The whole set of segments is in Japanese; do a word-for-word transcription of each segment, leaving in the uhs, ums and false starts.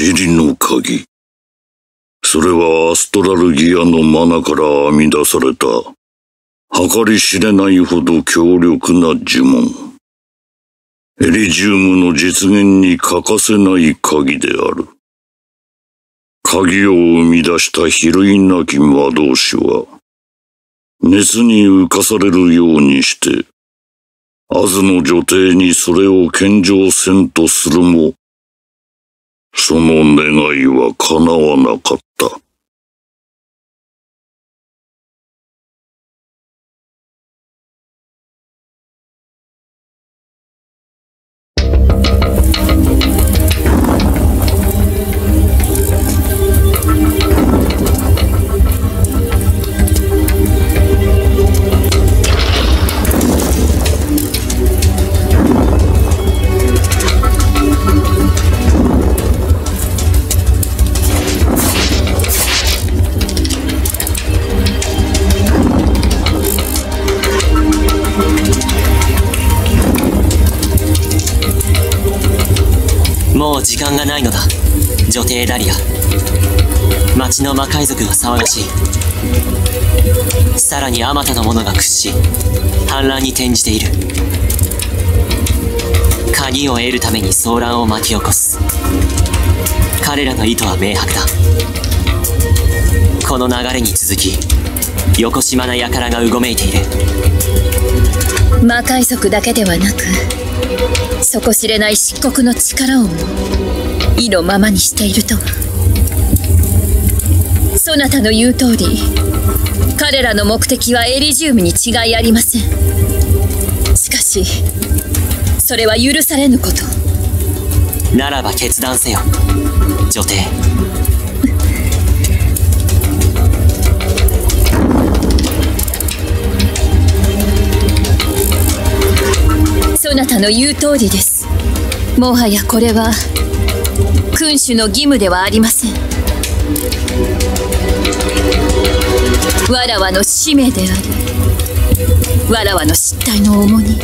尻の鍵。それはアストラルギアのマナから編み出された、計り知れないほど強力な呪文。エリジウムの実現に欠かせない鍵である。鍵を生み出した比類なき魔導士は、熱に浮かされるようにして、アズの女帝にそれを献上せんとするも、その願いは叶わなかった。 もう時間がないのだ、女帝ダリア。町の魔界族が騒がしい。さらにあまたの者が屈し、反乱に転じている。鍵を得るために騒乱を巻き起こす。彼らの意図は明白だ。この流れに続き、よこしまな輩がうごめいている。 魔界族だけではなく、底知れない漆黒の力をも意のままにしているとは。そなたの言う通り、彼らの目的はエリジウムに違いありません。しかしそれは許されぬこと。 ならば決断せよ、女帝。 そなたの言う通りです。もはやこれは君主の義務ではありません。わらわの使命であり、わらわの失態の重荷。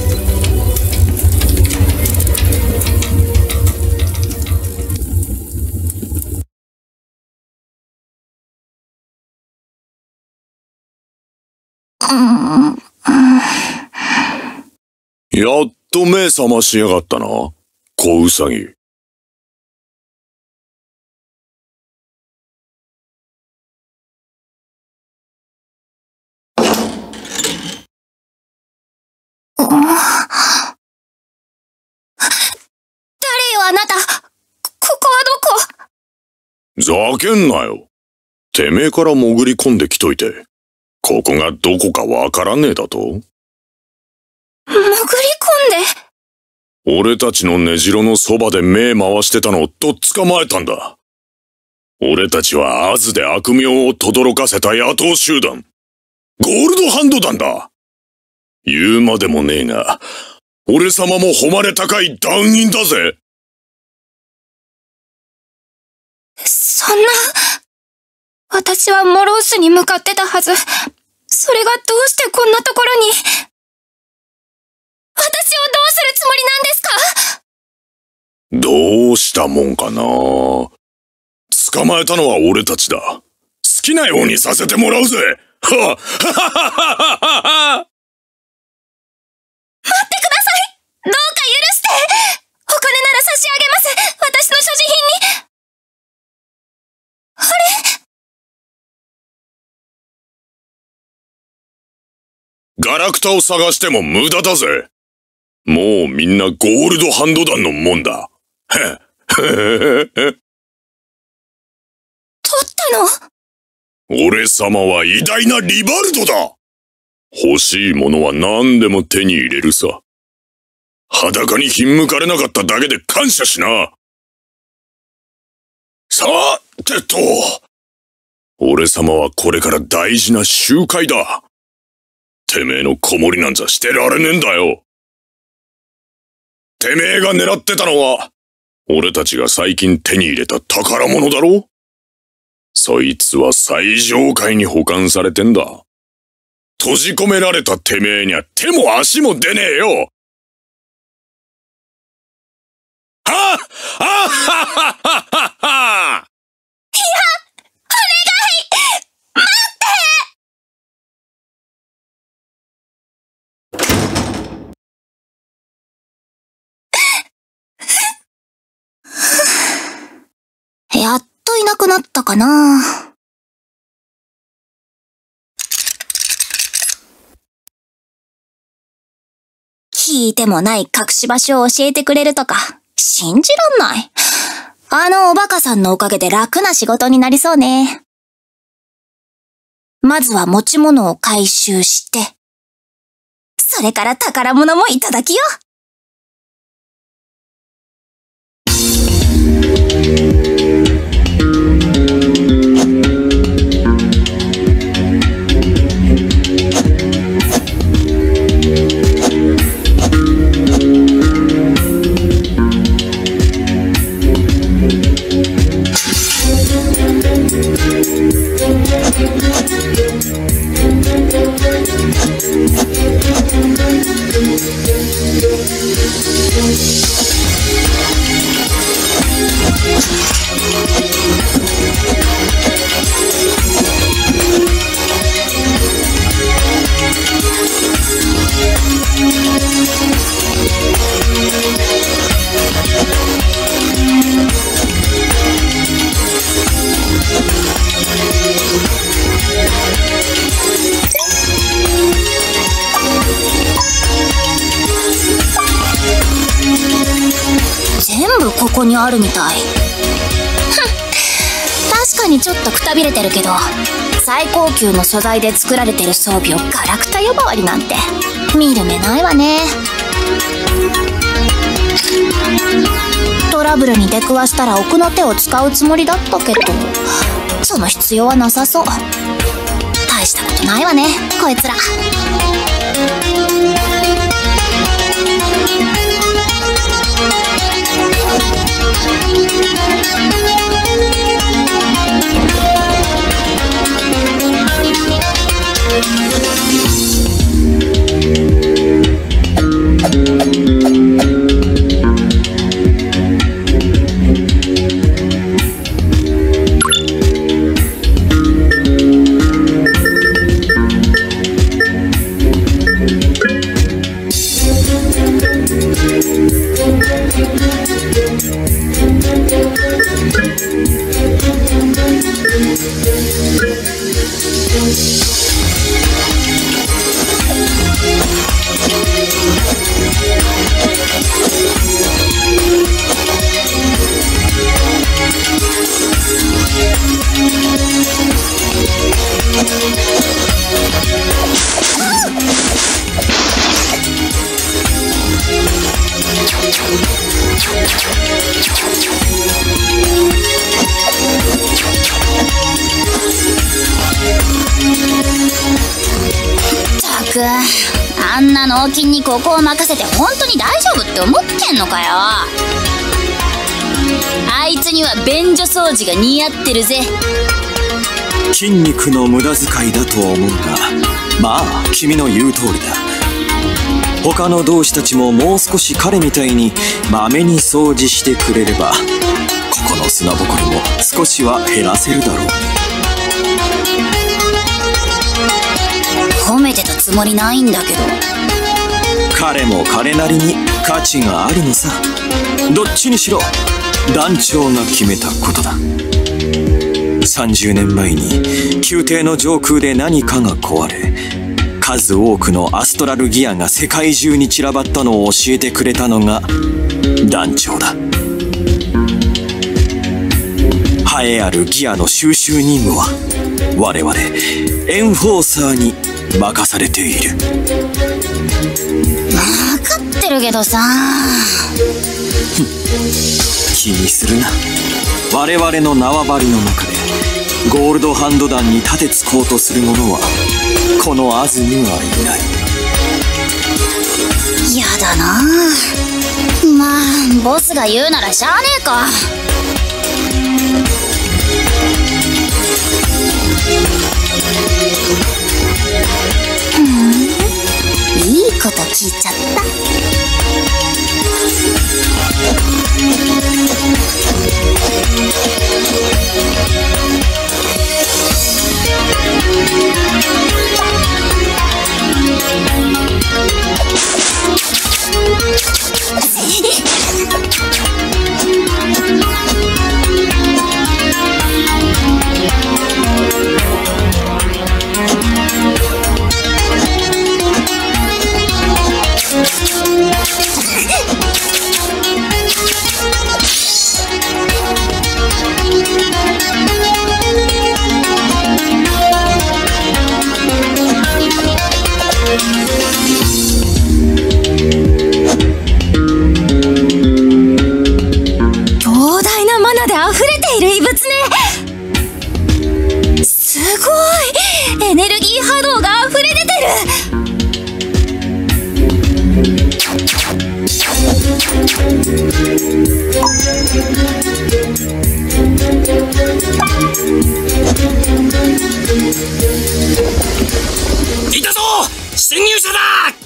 やっと目覚ましやがったな、小ウサギ。 誰よあなた。ここはどこ？ ざけんなよ。てめえから潜り込んできといて、ここがどこかわからねえだと？ 潜り込んで？ 俺たちの根城のそばで目回してたのをとっ捕まえたんだ。俺たちはアズで悪名を轟かせた野党集団、ゴールドハンド団だ。言うまでもねえが、俺様も誉れ高い団員だぜ。 そんな、私はモロースに向かってたはず。それがどうしてこんなところに。私をどうするつもりなんですか？ どうしたもんかな。捕まえたのは俺たちだ。好きなようにさせてもらうぜ。ははははは。 待ってください。どうか許して。お金なら差し上げます。私の所持品に。あれ？ ガラクタを探しても無駄だぜ。もうみんなゴールドハンド団のもんだ。へっ。取ったの？俺様は偉大なリバルドだ。欲しいものは何でも手に入れるさ。裸にひんむかれなかっただけで感謝しな。さてと、俺様はこれから大事な集会だ。てめえの子守なんざしてられねえんだよ。てめえが狙ってたのは、俺たちが最近手に入れた宝物だろ？そいつは最上階に保管されてんだ。閉じ込められたてめえには手も足も出ねえよ。 はあははははは。 いや、お願い、待って。やっといなくなったかな。聞いてもない隠し場所を教えてくれるとか、信じらんない。あのおバカさんのおかげで楽な仕事になりそうね。まずは持ち物を回収して、それから宝物もいただきよう。全部ここにあるみたい。確かにちょっとくたびれてるけど、最高級の素材で作られてる装備をガラクタ呼ばわりなんて見る目ないわね。トラブルに出くわしたら奥の手を使うつもりだったけど、その必要はなさそう。大したことないわね、こいつら。あんな脳筋にここを任せて本当に大丈夫って思ってんのかよ。あいつには便所掃除が似合ってるぜ。 筋肉の無駄遣いだと思うが、まあ君の言う通りだ。他の同志たちももう少し彼みたいにまめに掃除してくれれば、ここの砂ぼこりも少しは減らせるだろう。 褒めてたつもりないんだけど。 彼も彼なりに価値があるのさ。どっちにしろ団長が決めたことだ。さんじゅうねんまえに宮廷の上空で何かが壊れ、数多くのアストラルギアが世界中に散らばったのを教えてくれたのが団長だ。栄えあるギアの収集任務は我々エンフォーサーに任されている。 分かってるけどさ。 気にするな。我々の縄張りの中でゴールドハンド団に盾つこうとする者はこのアズにはいない。 やだな。まあボスが言うならしゃあねえか。うん、いいこと聞いちゃった。 膨大なマナで溢れている異物ね。すごい、エネルギー波動が溢れ出ていたぞ、侵入者だ。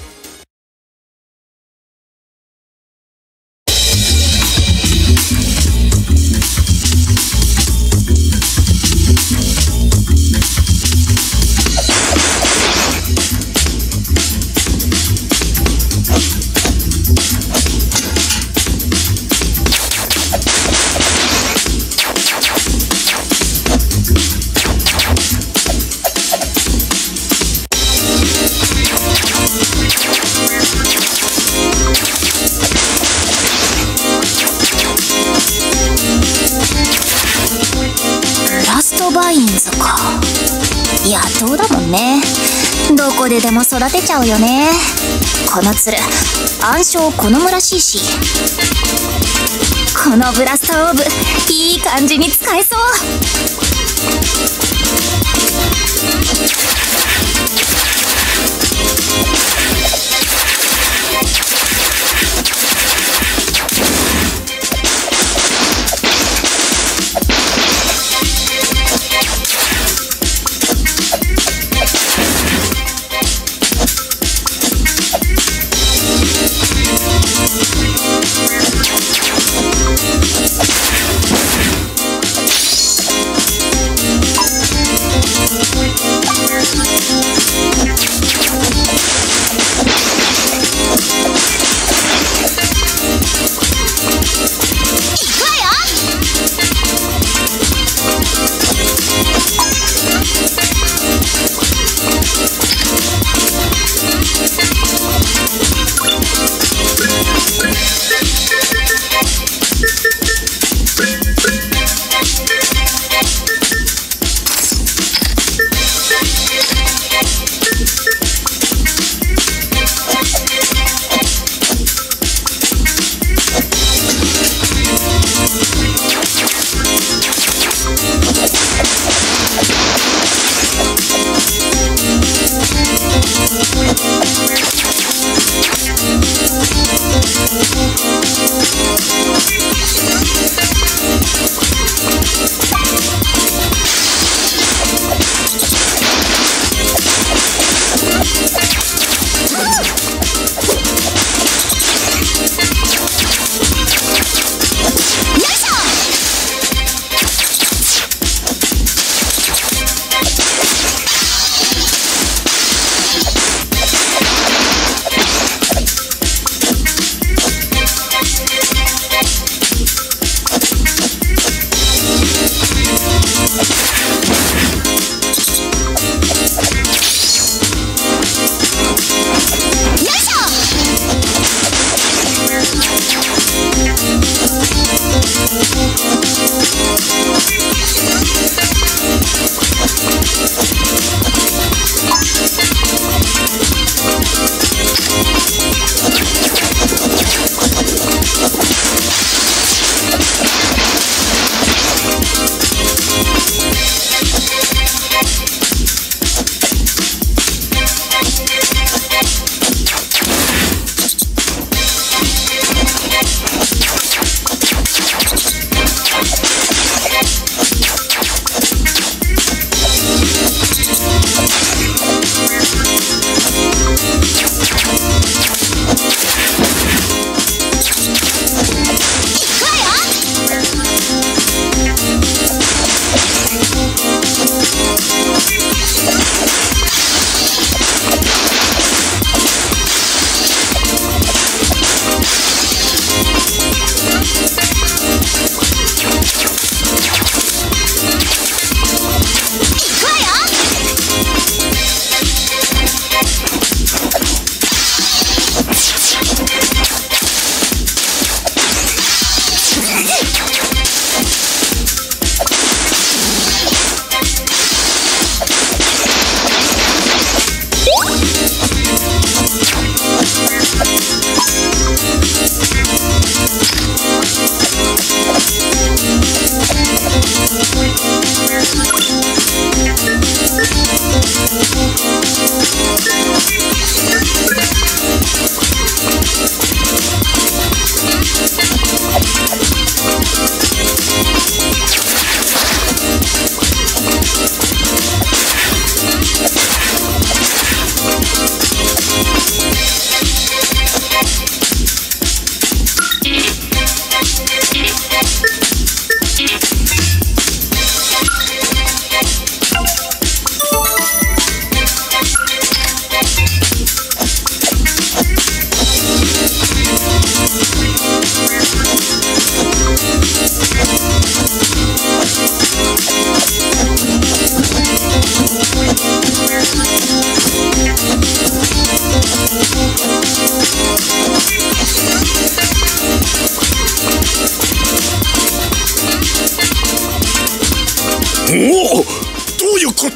バインズか。野党だもんね。どこででも育てちゃうよね。このツル暗証好むらしいし、このブラスターオーブいい感じに使えそう。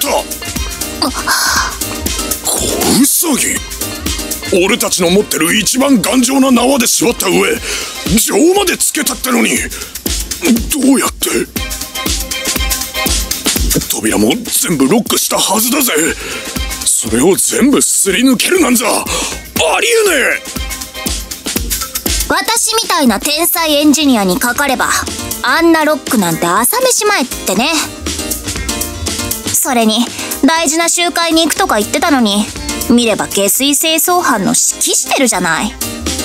った小ウサギ。俺たちの持ってる一番頑丈な縄で縛った上、錠までつけたってのに、どうやって？扉も全部ロックしたはずだぜ。それを全部すり抜けるなんざありえねえ。 私みたいな天才エンジニアにかかればあんなロックなんて朝飯前ってね。それに大事な集会に行くとか言ってたのに、見れば下水清掃班の指揮してるじゃない。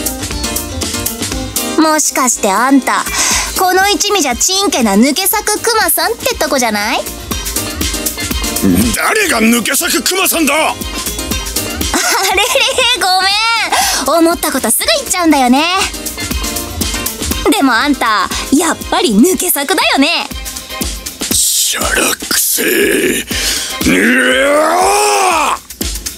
もしかしてあんたこの一味じゃちんけな抜け作クマさんってとこじゃない？ 誰が抜け作クマさんだ？あれれごめん、思ったことすぐ言っちゃうんだよね。でもあんたやっぱり抜け作だよね。 しゃらくせえ。うわー！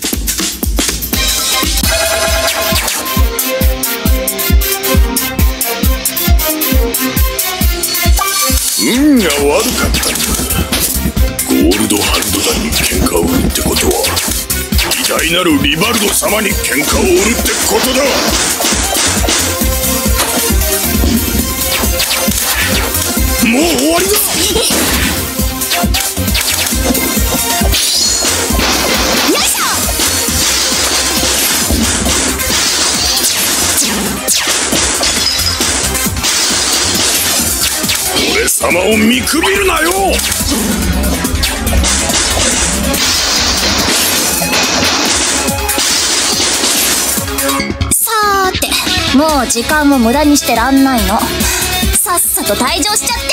運が悪かったんだ。ゴールドハンド団に喧嘩を売るってことは、偉大なるリバルド様に喧嘩を売るってことだ。もう終わりだ。 よいしょ。 俺様を見くびるなよ。 さーて、もう時間を無駄にしてらんないの。さっさと退場しちゃって。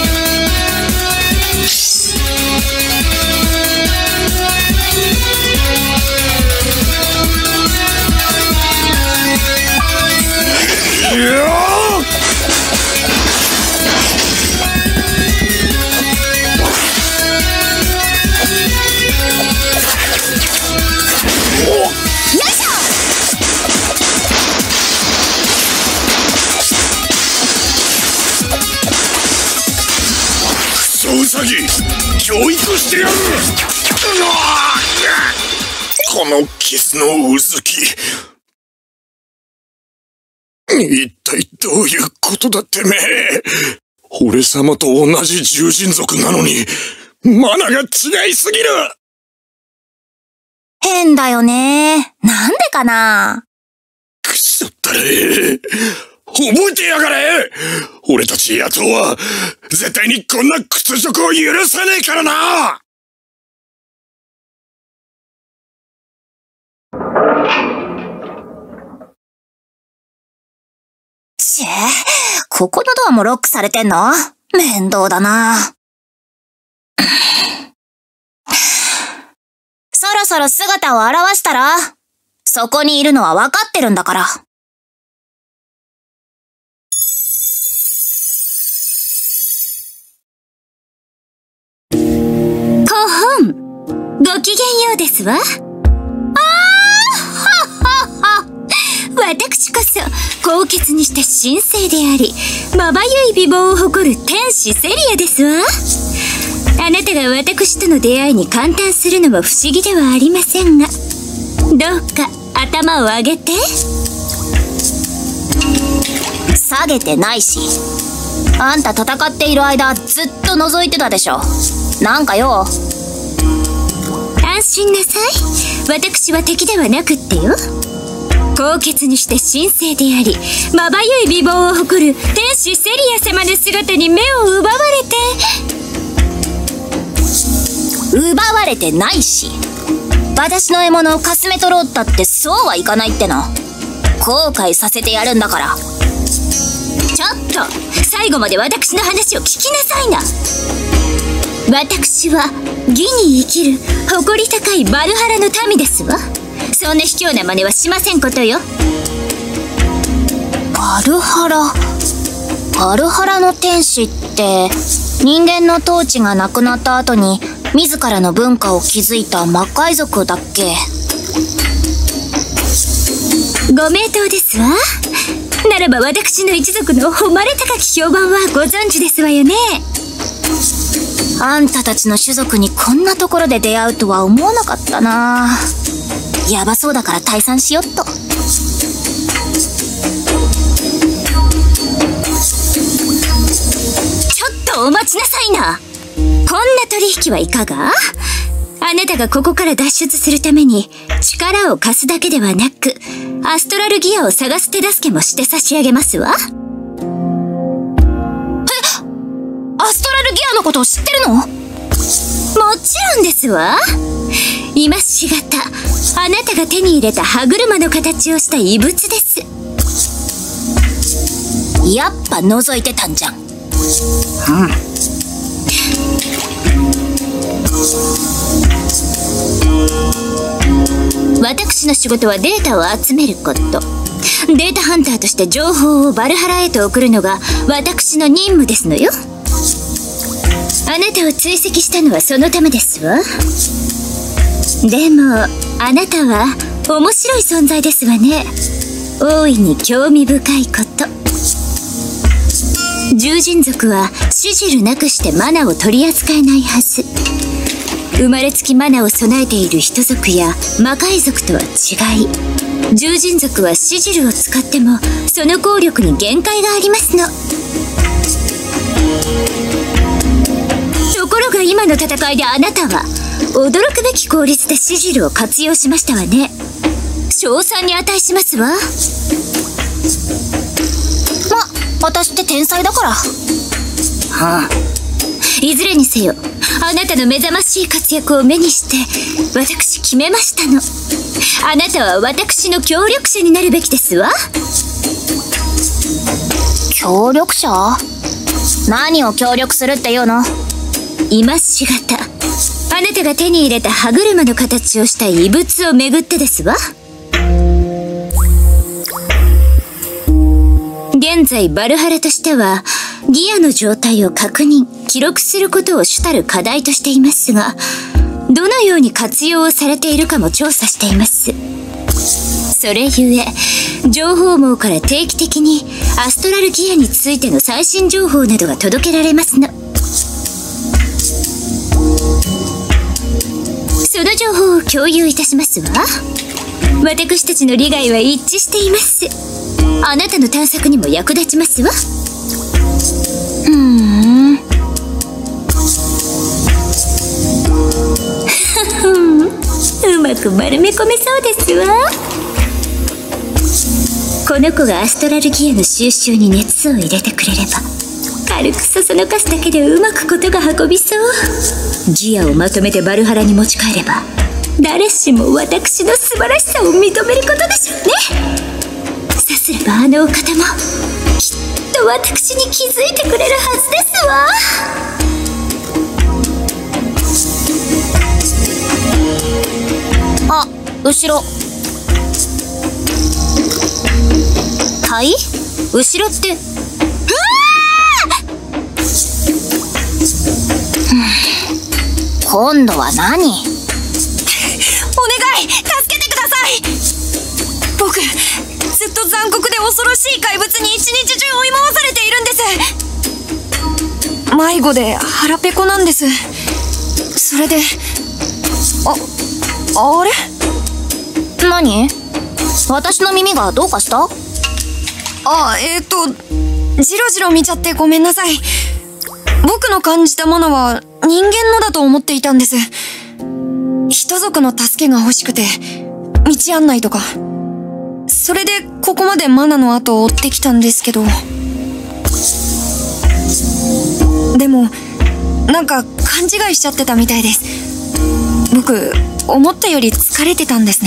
いやー！ウサギ、教育してやる。この傷のうずき、一体どういうことだってめえ。俺様と同じ獣人族なのにマナが違いすぎる。 変だよね。なんでかな。 くそったれ。覚えてやがれ。俺たち野党は絶対にこんな屈辱を許さねえからな。 ちぇ、ここのドアもロックされてんの？面倒だな。そろそろ姿を現したら？そこにいるのは分かってるんだから。ごきげんようですわ。あーははは。私こそ高潔にした神聖でありまばゆい美貌を誇る天使セリアですわ。あなたが私との出会いに感嘆するのも不思議ではありませんが、どうか頭を上げて。下げてないし、あんた戦っている間ずっと覗いてたでしょ。なんかよ。安心なさい。私は敵ではなくってよ。高潔にして神聖でありまばゆい美貌を誇る天使セリア様の姿に目を奪われて。奪われてないし、私の獲物をかすめ取ろうったってそうはいかないっての。後悔させてやるんだから。ちょっと最後まで私の話を聞きなさいな。私は義に生きる誇り高いバルハラの民ですわ。そんな卑怯な真似はしませんことよ。バルハラ、バルハラの天使って人間の統治がなくなった後に自らの文化を築いた魔界族だっけ。ご名答ですわ。ならば私の一族の誉れ高き評判はご存知ですわよね。 あんたたちの種族にこんなところで出会うとは思わなかったな。やばそうだから退散しよっと。ちょっとお待ちなさいな。こんな取引はいかが？あなたがここから脱出するために力を貸すだけではなく、アストラルギアを探す手助けもして差し上げますわ。え、アストラルギアのことを知ってるの？もちろんですわ。今しがた、あなたが手に入れた歯車の形をした異物です。やっぱ覗いてたんじゃん。うん。私の仕事はデータを集めること。データハンターとして情報をバルハラへと送るのが私の任務ですのよ。あなたを追跡したのはそのためですわ。でもあなたは面白い存在ですわね。大いに興味深いこと。獣人族はシジルなくしてマナを取り扱えないはず。生まれつきマナを備えている人族や魔界族とは違い、獣人族はシジルを使ってもその効力に限界がありますの。ところが今の戦いであなたは驚くべき効率でシジルを活用しましたわね。賞賛に値しますわ。ま、私って天才だから。はあ、いずれにせよ、あなたの目覚ましい活躍を目にして私決めましたの。あなたは私の協力者になるべきですわ。協力者？何を協力するっていうの？今しがた、あなたが手に入れた歯車の形をした異物をめぐってですわ。現在バルハラとしてはギアの状態を確認記録することを主たる課題としていますが、どのように活用をされているかも調査しています。それゆえ情報網から定期的にアストラルギアについての最新情報などが届けられますの。その情報を共有いたしますわ。私たちの利害は一致しています。あなたの探索にも役立ちますわ。うーんうまく丸め込めそうですわ。この子がアストラルギアの収集に熱を入れてくれれば、軽くそそのかすだけでうまくことが運びそう。ギアをまとめてバルハラに持ち帰れば、誰しも私の素晴らしさを認めることでしょうね。さすればあのお方もきっと私に気づいてくれるはずですわ。あ、後ろ。はい？後ろって。うわー！今度は何？お願い！助けてください！僕、ずっと残酷で恐ろしい怪物に一日中追い回されているんです。 迷子で腹ペコなんです。それで、あ、あれ？ 何？私の耳がどうかした？ あ、えーと、じろじろ見ちゃってごめんなさい。僕の感じたものは人間のだと思っていたんです。人族の助けが欲しくて、道案内とか。それでここまでマナの後を追ってきたんですけど。でも、なんか勘違いしちゃってたみたいです。僕、思ったより疲れてたんですね。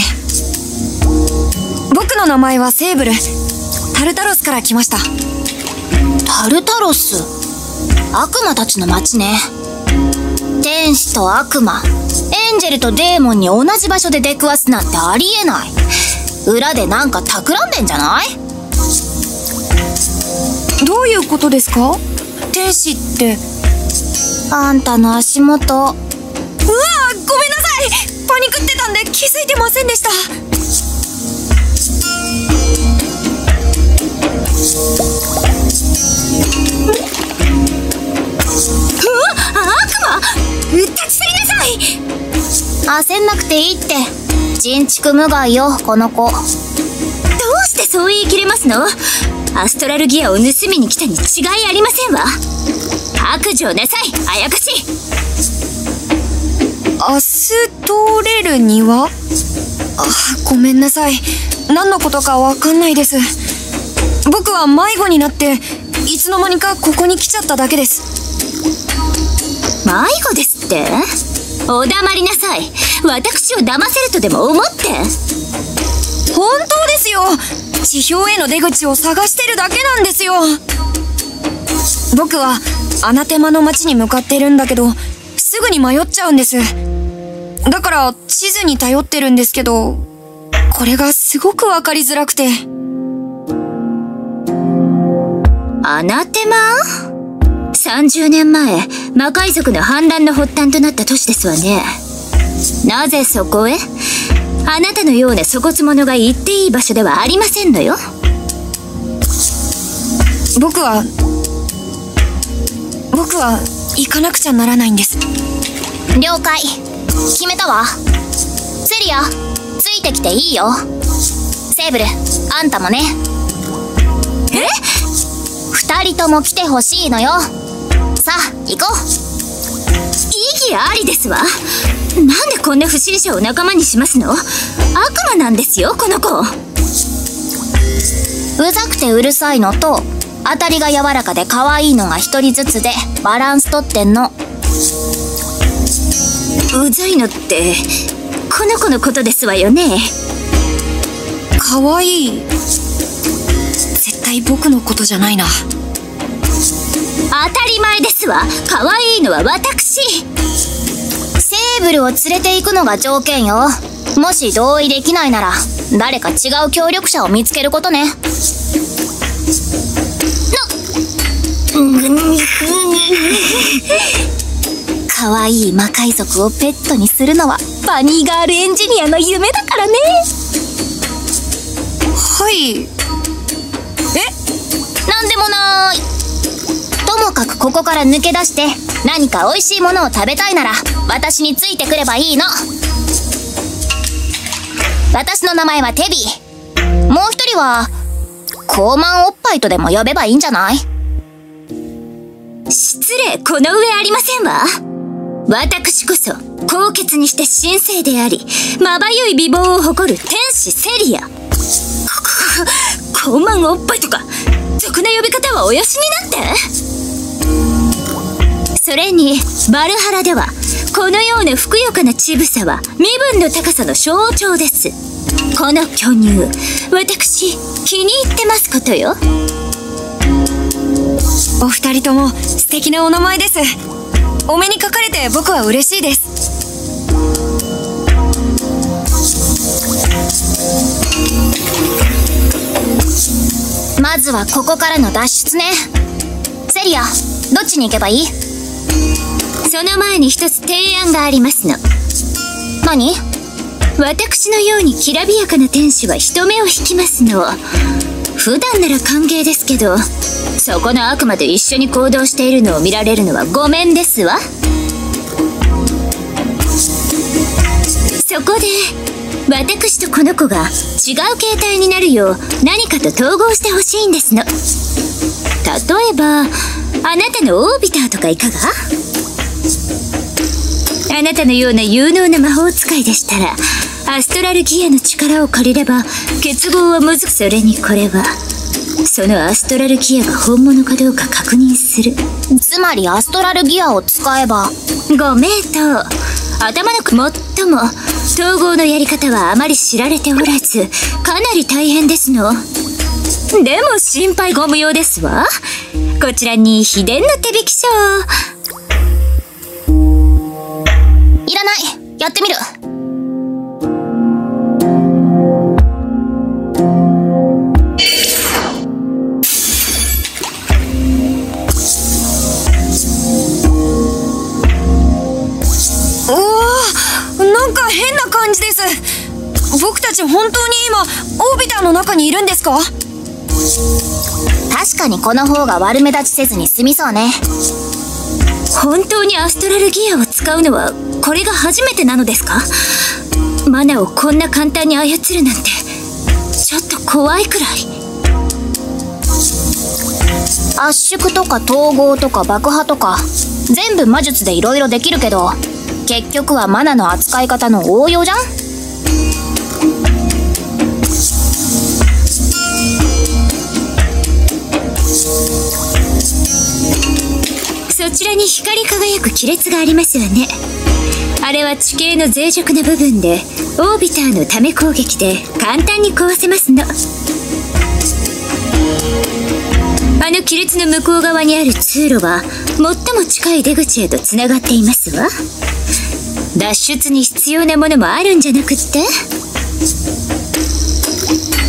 僕の名前はセーブル。タルタロスから来ました。 タルタロス？悪魔たちの町ね。天使と悪魔、エンジェルとデーモンに同じ場所で出くわすなんてありえない。裏でなんか企んでんじゃない？ どういうことですか？天使って。 あんたの足元。うわぁ、ごめんなさい！パニクってたんで気づいてませんでした。 うわ、悪魔！ 焦んなくていいって。人畜無害よ、この子。どうしてそう言い切れますの？アストラルギアを盗みに来たに違いありませんわ。白状なさい、あやかし。 アストレルには？あ、ごめんなさい。何のことかわかんないです。僕は迷子になっていつの間にかここに来ちゃっただけです。 迷子ですって？お黙りなさい。私を騙せるとでも思って？ 本当ですよ。地表への出口を探してるだけなんですよ。僕はアナテマの町に向かってるんだけど、すぐに迷っちゃうんです。だから地図に頼ってるんですけど、これがすごくわかりづらくて。 アナテマ？さんじゅうねんまえ、魔界族の反乱の発端となった都市ですわね。なぜそこへ？あなたのような粗骨者が行っていい場所ではありませんのよ。 僕は僕は行かなくちゃならないんです。 了解。決めたわ。セリア、ついてきていいよ。セーブル、あんたもね。え？二人とも来てほしいのよ。さあ、行こう。意義ありですわ。なんでこんな不審者を仲間にしますの？悪魔なんですよ、この子。うざくてうるさいのと、当たりが柔らかで可愛いのが一人ずつでバランスとってんの。うざいのってこの子のことですわよね。 可愛い？絶対僕のことじゃないな。 当たり前ですわ。可愛いのは私。セーブルを連れて行くのが条件よ。もし同意できないなら誰か違う協力者を見つけることね。可愛い魔界族をペットにするのはバニーガールエンジニアの夢だからね。 はい。え？ なんでもない。ともかくここから抜け出して何か美味しいものを食べたいなら私についてくればいいの。私の名前はテビー。もう一人は高慢おっぱいとでも呼べばいいんじゃない？失礼この上ありませんわ。私こそ高潔にして神聖でありまばゆい美貌を誇る天使セリア。高慢おっぱいとか俗な呼び方はおよしになって。それにバルハラではこのようなふくよかな乳房は身分の高さの象徴です。この巨乳、私気に入ってますことよ。 お二人とも素敵なお名前です。お目にかかれて僕は嬉しいです。 まずはここからの脱出ね。セリア、どっちに行けばいい？その前に一つ提案がありますの。何？私のようにきらびやかな天使は人目を引きますの。普段なら歓迎ですけど、そこの悪魔と一緒に行動しているのを見られるのはごめんですわ。そこで私とこの子が違う形態になるよう何かと統合してほしいんですの。例えばあなたのオービターとかいかが？あなたのような有能な魔法使いでしたらアストラルギアの力を借りれば結合はむずく。それにこれはそのアストラルギアが本物かどうか確認する。つまりアストラルギアを使えばご名答。頭の最も統合のやり方はあまり知られておらずかなり大変ですの。でも心配ご無用ですわ。こちらに秘伝の手引き書。いらない。やってみる。 なんか変な感じです。僕たち本当に今オービターの中にいるんですか？ 確かにこの方が悪目立ちせずに済みそうね。本当にアストラルギアを使うのはこれが初めてなのですか？マナをこんな簡単に操るなんてちょっと怖いくらい。圧縮とか統合とか爆破とか全部魔術でいろいろできるけど、結局はマナの扱い方の応用じゃん。そちらに光り輝く亀裂がありますわね。あれは地形の脆弱な部分でオービターのため攻撃で簡単に壊せますの。あの亀裂の向こう側にある通路は最も近い出口へとつながっていますわ。脱出に必要なものもあるんじゃなくって？